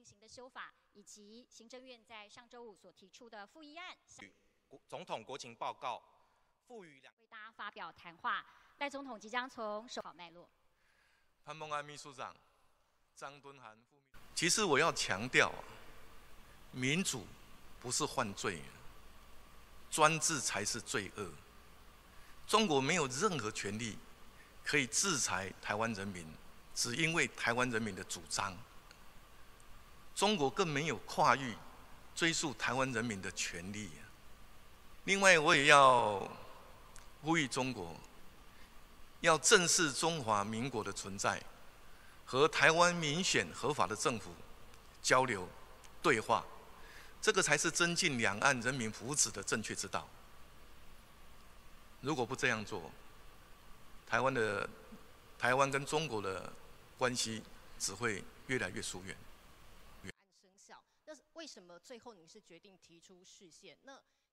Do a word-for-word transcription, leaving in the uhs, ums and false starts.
行的修法，以及行政院在上周五所提出的复议案。 总统国情报告赋予两为大家发表谈话，赖总统即将从首考脉络。 潘孟安秘书长、张敦涵副秘书长，其实我要强调啊，民主不是犯罪，专制才是罪恶。中国没有任何权利可以制裁台湾人民，只因为台湾人民的主张。中国更没有跨越追溯台湾人民的权利。另外，我也要呼吁中国要正视中华民国的存在，和台湾民选合法的政府交流对话，这个才是增进两岸人民福祉的正确之道。如果不这样做，台湾的台湾跟中国的关系只会越来越疏远。 生效，那为什么最后您是决定提出释宪？那